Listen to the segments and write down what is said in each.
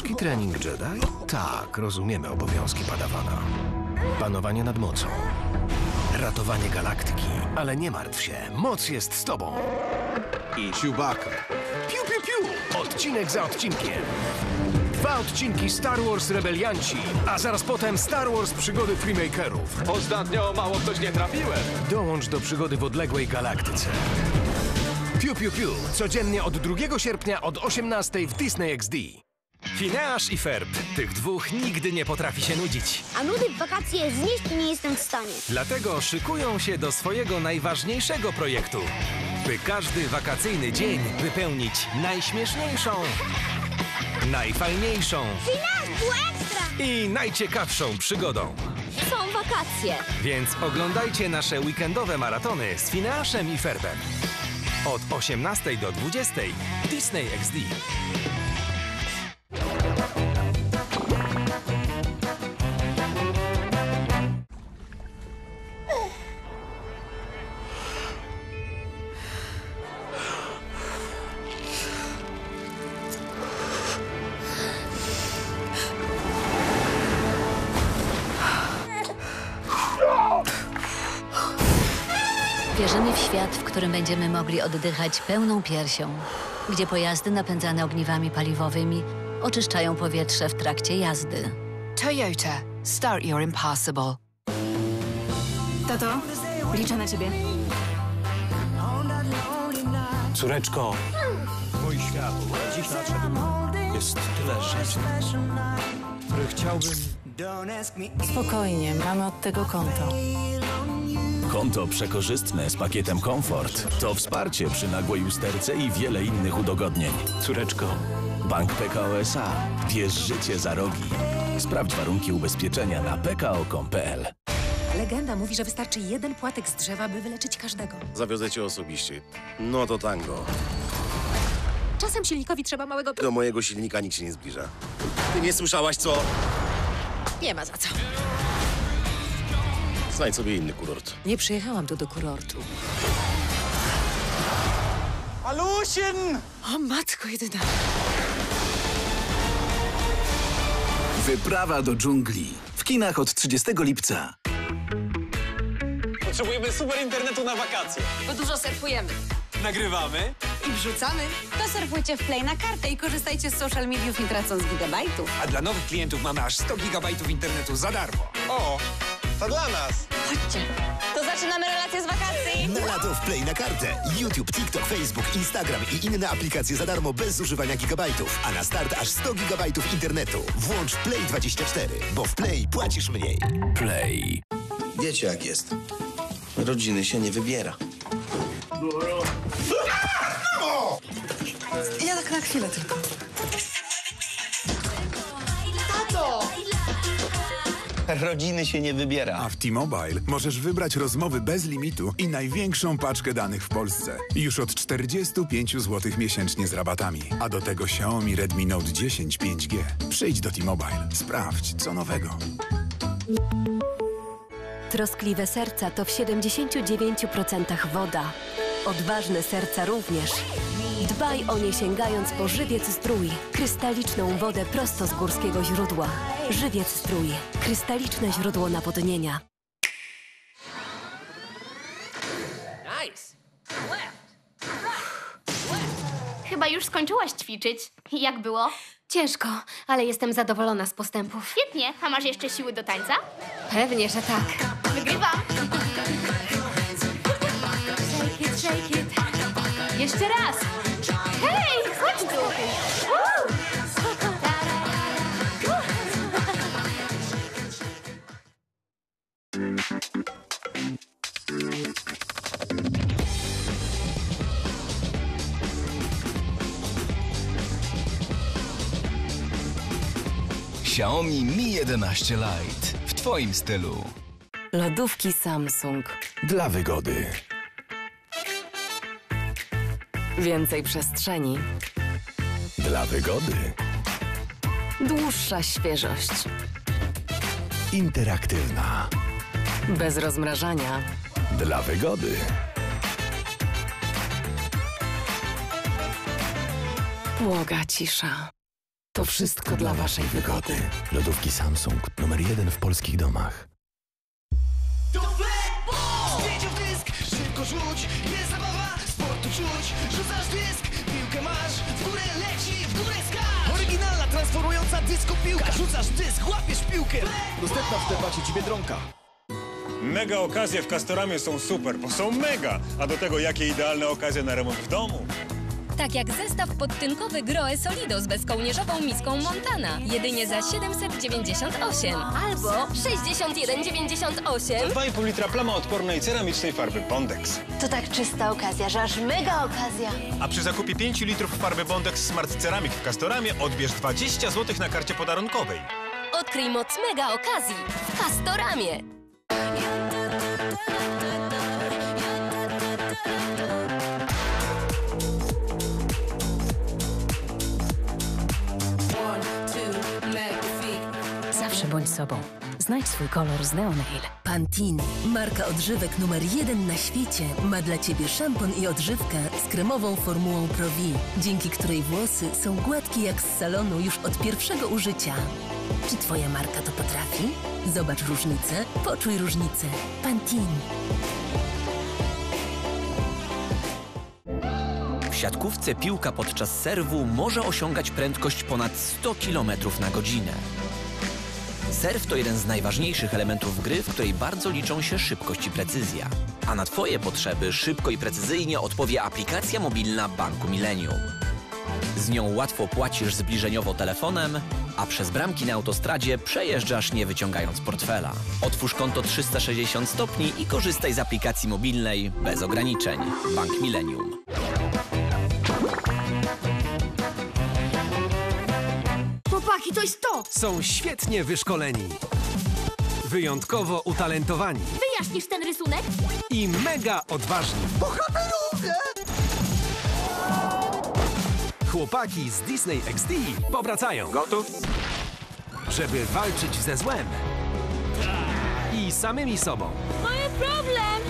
Jedi trening Jedi? Tak, rozumiemy obowiązki padawana. Panowanie nad mocą. Ratowanie galaktyki. Ale nie martw się, moc jest z tobą. I Chewbacca. Piu, piu, piu! Odcinek za odcinkiem. 2 odcinki Star Wars Rebelianci, a zaraz potem Star Wars Przygody Freemakerów. Ostatnio mało w coś nie trafiłem. Dołącz do przygody w odległej galaktyce. Piu, piu, piu. Codziennie od 2 sierpnia od 18 w Disney XD. Phineas i Ferb. Tych dwóch nigdy nie potrafi się nudzić. A nudy w wakacje znieść nie jestem w stanie. Dlatego szykują się do swojego najważniejszego projektu. By każdy wakacyjny dzień wypełnić najśmieszniejszą, najfajniejszą Phineas, tu ekstra! i najciekawszą przygodą. Są wakacje. Więc oglądajcie nasze weekendowe maratony z Phineasem i Ferbem. Od 18 do 20 Disney XD. Wierzymy w świat, w którym będziemy mogli oddychać pełną piersią, gdzie pojazdy napędzane ogniwami paliwowymi oczyszczają powietrze w trakcie jazdy. Toyota, start your impossible. Tato, liczę na ciebie. Córeczko, mój świat dziś nadszedł. Jest tyle rzeczy, które chciałbym... Spokojnie, mamy od tego konto. Konto przekorzystne z pakietem Komfort to wsparcie przy nagłej usterce i wiele innych udogodnień. Córeczko. Bank PKO SA. Bierz życie za rogi. Sprawdź warunki ubezpieczenia na pko.com.pl. Legenda mówi, że wystarczy jeden płatek z drzewa, by wyleczyć każdego. Zawiozę cię osobiście. No to tango. Czasem silnikowi trzeba małego... Do mojego silnika nikt się nie zbliża. Ty nie słyszałaś, co? Nie ma za co. Znajdź sobie inny kurort. Nie przyjechałam tu do kurortu. Alusin! O matko jedyna. Wyprawa do dżungli. W kinach od 30 lipca. Potrzebujemy super internetu na wakacje. Bo dużo surfujemy. Nagrywamy. I wrzucamy. To surfujcie w Play na kartę i korzystajcie z social mediów, nie tracąc gigabajtów. A dla nowych klientów mamy aż 100 gigabajtów internetu za darmo. O, to dla nas. Chodźcie. To zaczynamy relacje z wakacji. Na lato w Play na kartę. YouTube, TikTok, Facebook, Instagram i inne aplikacje za darmo bez używania gigabajtów. A na start aż 100 gigabajtów internetu. Włącz Play 24, bo w Play płacisz mniej. Play. Wiecie jak jest. Rodziny się nie wybiera. Ja tak na chwilę tylko. Rodziny się nie wybiera. A w T-Mobile możesz wybrać rozmowy bez limitu i największą paczkę danych w Polsce. Już od 45 zł miesięcznie z rabatami. A do tego Xiaomi Redmi Note 10 5G. Przyjdź do T-Mobile. Sprawdź, co nowego. Troskliwe serca to w 79% woda. Odważne serca również. Dbaj o nie sięgając po Żywiec Zdrój. Krystaliczną wodę prosto z górskiego źródła. Żywiec Zdrój. Krystaliczne źródło nawodnienia. Chyba już skończyłaś ćwiczyć. Jak było? Ciężko, ale jestem zadowolona z postępów. Świetnie. A masz jeszcze siły do tańca? Pewnie, że tak. Wygrywam. Shake it, shake it. Jeszcze raz. Hej, chodź tu. Xiaomi Mi 11 Lite. W twoim stylu. Lodówki Samsung. Dla wygody. Więcej przestrzeni. Dla wygody. Dłuższa świeżość. Interaktywna. Bez rozmrażania. Dla wygody. Błoga cisza. To wszystko dla waszej wygody. Lodówki Samsung, numer 1 w polskich domach. Zdjęcie w dysk, szybko rzuć, jest zabawa, sportu czuć. Rzucasz dysk, piłkę masz, w górę leci, w górę skacz. Oryginalna, transformująca dysko piłka. Rzucasz dysk, łapiesz piłkę. Dostępna w sklepach ci Biedronka. Mega okazje w Castoramie są super, bo są mega. A do tego jakie idealne okazje na remont w domu. Tak jak zestaw podtynkowy Grohe Solido z bezkołnierzową miską Montana. Jedynie za 798. Albo 61,98. 2,5 litra plamoodpornej ceramicznej farby Bondex. To tak czysta okazja, że aż mega okazja. A przy zakupie 5 litrów farby Bondex Smart Ceramic w Castoramie odbierz 20 zł na karcie podarunkowej. Odkryj moc mega okazji w Castoramie. Zawsze bądź sobą. Znajdź swój kolor z Neonail. Pantene, marka odżywek numer 1 na świecie, ma dla Ciebie szampon i odżywkę z kremową formułą Pro-V, dzięki której włosy są gładkie jak z salonu już od pierwszego użycia. Czy Twoja marka to potrafi? Zobacz różnicę, poczuj różnicę. Pantene. W siatkówce piłka podczas serwu może osiągać prędkość ponad 100 km na godzinę. Serw to jeden z najważniejszych elementów gry, w której bardzo liczą się szybkość i precyzja. A na Twoje potrzeby szybko i precyzyjnie odpowie aplikacja mobilna Banku Millennium. Z nią łatwo płacisz zbliżeniowo telefonem, a przez bramki na autostradzie przejeżdżasz nie wyciągając portfela. Otwórz konto 360 stopni i korzystaj z aplikacji mobilnej bez ograniczeń. Bank Millennium. Chłopaki, to jest to! Są świetnie wyszkoleni, wyjątkowo utalentowani Wyjaśnisz ten rysunek? i mega odważni. Bohaterowie! Chłopaki z Disney XD powracają. Gotów? Żeby walczyć ze złem i samymi sobą. Mały problem!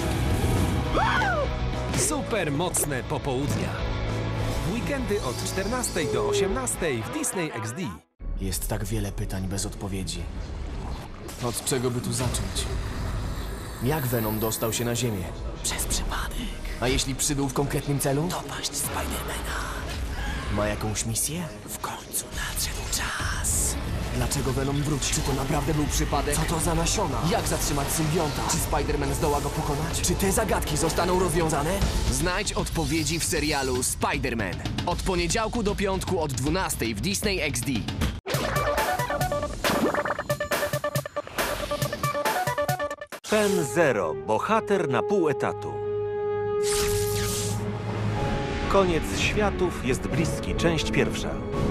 Super mocne popołudnia. W weekendy od 14 do 18 w Disney XD. Jest tak wiele pytań bez odpowiedzi. Od czego by tu zacząć? Jak Venom dostał się na Ziemię? Przez przypadek. A jeśli przybył w konkretnym celu? Dopaść Spidermana. Ma jakąś misję? W końcu nadszedł czas. Dlaczego Venom wrócił? Czy to naprawdę był przypadek? Co to za nasiona? Jak zatrzymać symbionta? Czy Spider-Man zdoła go pokonać? Czy te zagadki zostaną rozwiązane? Znajdź odpowiedzi w serialu Spider-Man. Od poniedziałku do piątku od 12 w Disney XD. Pen Zero. Bohater na pół etatu. Koniec światów jest bliski. Część pierwsza.